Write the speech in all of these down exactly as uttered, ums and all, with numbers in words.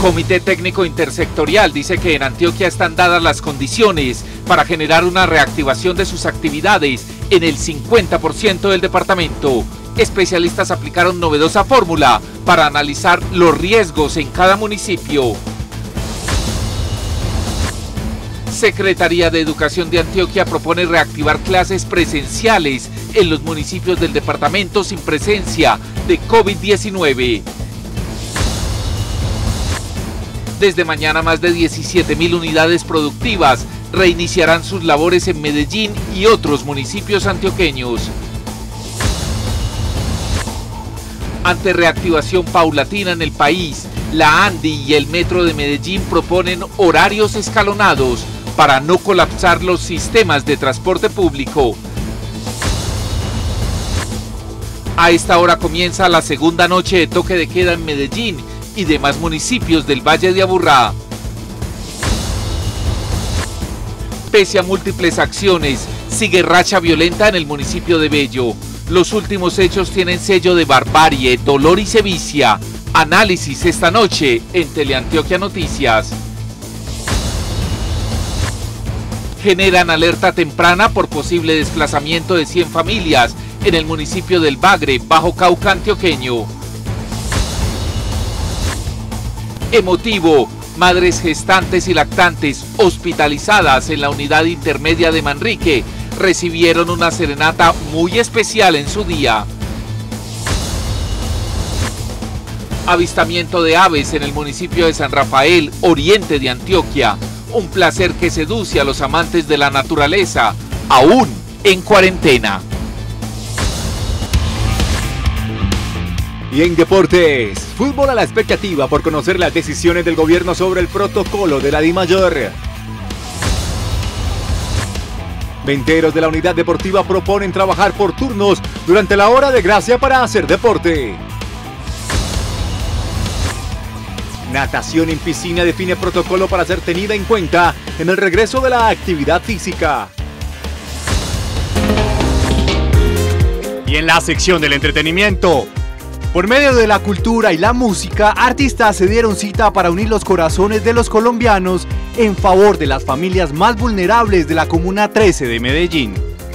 Comité Técnico Intersectorial dice que en Antioquia están dadas las condiciones para generar una reactivación de sus actividades en el cincuenta por ciento del departamento. Especialistas aplicaron novedosa fórmula para analizar los riesgos en cada municipio. Secretaría de Educación de Antioquia propone reactivar clases presenciales en los municipios del departamento sin presencia de COVID diecinueve. Desde mañana más de diecisiete mil unidades productivas reiniciarán sus labores en Medellín y otros municipios antioqueños. Ante reactivación paulatina en el país, la ANDI y el Metro de Medellín proponen horarios escalonados para no colapsar los sistemas de transporte público. A esta hora comienza la segunda noche de toque de queda en Medellín y demás municipios del Valle de Aburrá. Pese a múltiples acciones, sigue racha violenta en el municipio de Bello. Los últimos hechos tienen sello de barbarie, dolor y sevicia. Análisis esta noche en Teleantioquia Noticias. Generan alerta temprana por posible desplazamiento de cien familias en el municipio del Bagre, Bajo Cauca antioqueño. Emotivo, madres gestantes y lactantes hospitalizadas en la unidad intermedia de Manrique recibieron una serenata muy especial en su día. Avistamiento de aves en el municipio de San Rafael, oriente de Antioquia. Un placer que seduce a los amantes de la naturaleza, aún en cuarentena. Y en deportes, fútbol a la expectativa por conocer las decisiones del gobierno sobre el protocolo de la DIMAYOR. Venteros de la unidad deportiva proponen trabajar por turnos durante la hora de gracia para hacer deporte. Natación en piscina define protocolo para ser tenida en cuenta en el regreso de la actividad física. Y en la sección del entretenimiento, por medio de la cultura y la música, artistas se dieron cita para unir los corazones de los colombianos en favor de las familias más vulnerables de la Comuna trece de Medellín.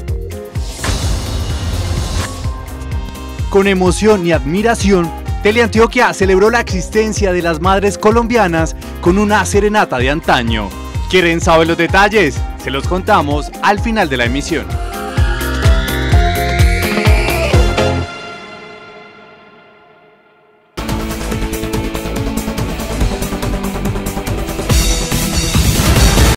Con emoción y admiración, Teleantioquia celebró la existencia de las madres colombianas con una serenata de antaño. ¿Quieren saber los detalles? Se los contamos al final de la emisión.